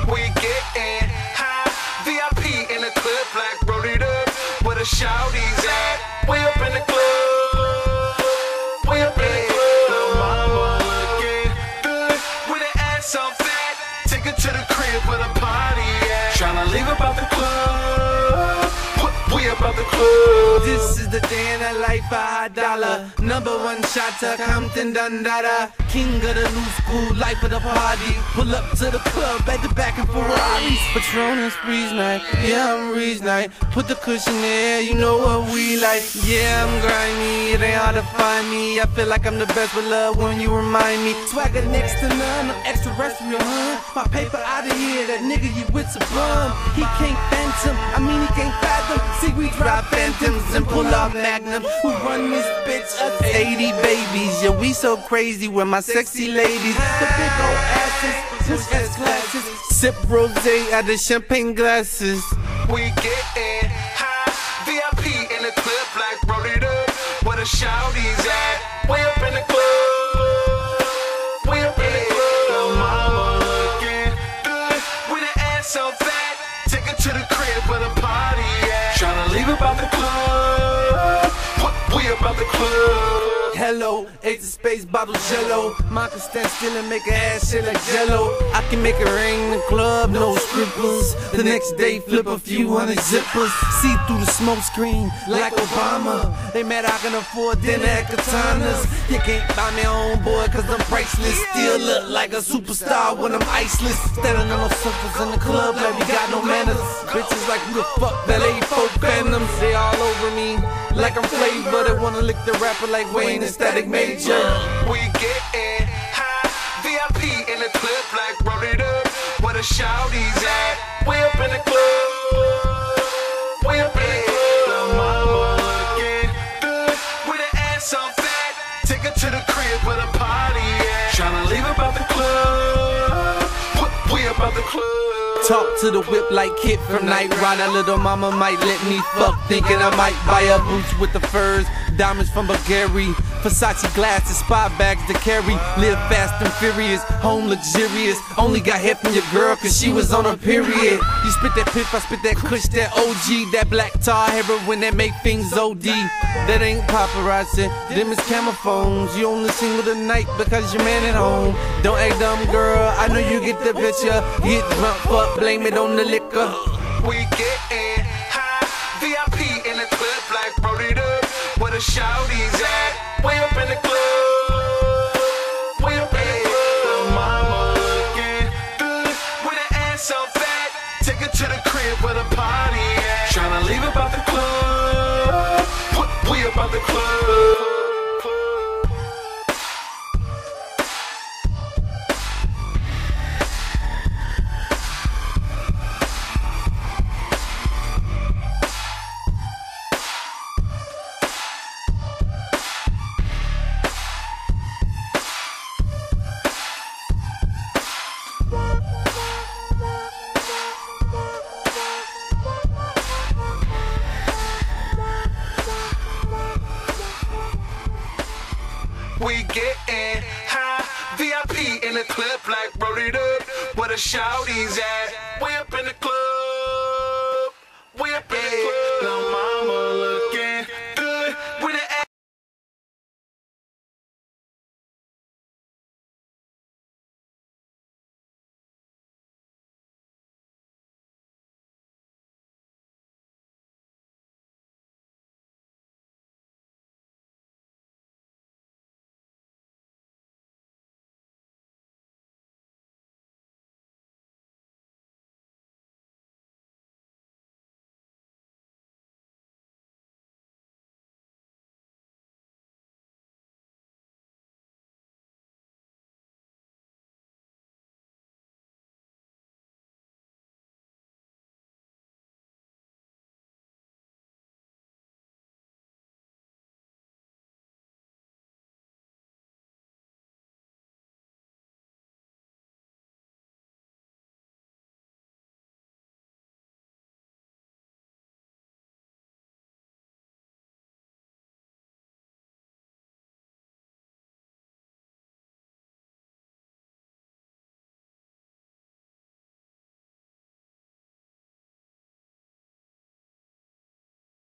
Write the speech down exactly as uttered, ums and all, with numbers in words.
We getting high, V I P in the club, black roll it up. Where the shawty's at? We up in the club. We up in the club. Mama looking good with an ass on fat. Take her to the crib where the party at. Tryna leave about the club. We about the club. This is the day in the life of high dollar. Number one shot to Compton Dundada. King of the new school, life of the party. Pull up to the club at the back of Ferraris. Patron and Spree's night, yeah I'm Reed's night. Put the cushion there, you know what we like. Yeah I'm grimy, it ain't hard to find me. I feel like I'm the best with love when you remind me. Swagger next to none, I'm extraterrestrial, huh? My paper out of here, that nigga you wit's a bum. He can't phantom, I mean he can't fathom. See we drive phantoms and pull off magnums. Who run this bitch? Us eighty babies, yeah we so crazy with my sexy ladies. The big old asses, just S classes. Sip rosé out of champagne glasses. We getting high, V I P in the club, black roll it up. Where the shawty's at? Way up in the club. Way up in the club. Mama looking good with an ass so fat. Take her to the crib where the party at. Tryna leave about the club. We about the club. Hello, ace of space, bottle jello. Mine can stand still and make her ass shit like jello. I can make it rain in the club, no scribbles. The next day, flip a few hundred zippers. See through the smoke screen like Obama. They mad I can afford dinner at Katana's. You can't buy me on board cause I'm priceless. Still look like a superstar when I'm iceless. Standing on the surface in the club like we got no manners. Bitches like who the fuck that ain't folk phantoms. They all over me like I'm flavor. They wanna lick the rapper like Wayne and Static Major. We getting high, V I P in the club, like roll it up. Where the shawty's at? We up in the club. We up in the club. Mama looking good with an ass on fat. Take her to the crib where the party at. Tryna leave about the club. We about the club. Talk to the whip like Kid from Night Rider. Little mama might let me fuck, thinking I might buy her boots with the furs. Diamonds from Bulgaria, Versace glasses, spy bags to carry. Live fast and furious, home luxurious. Only got hit from your girl cause she was on her period. You spit that pip, I spit that kush, that O G. That black tar heroin that make things O D. That ain't paparazzi, them is camera phones. You only single tonight because your man at home. Don't act dumb girl, I know you get the picture. Get drunk, fuck, blame it on the liquor. We getting high, V I P in the club, like roll it up. Where the shawty's at? Way up in the club. Way up in the club. Mama looking good with an ass so fat. Take her to the crib where the party at. Tryna leave about the club. We about the club. We getting high, V I P in the club, like roll it up. Where the shawty's at? We up in the club.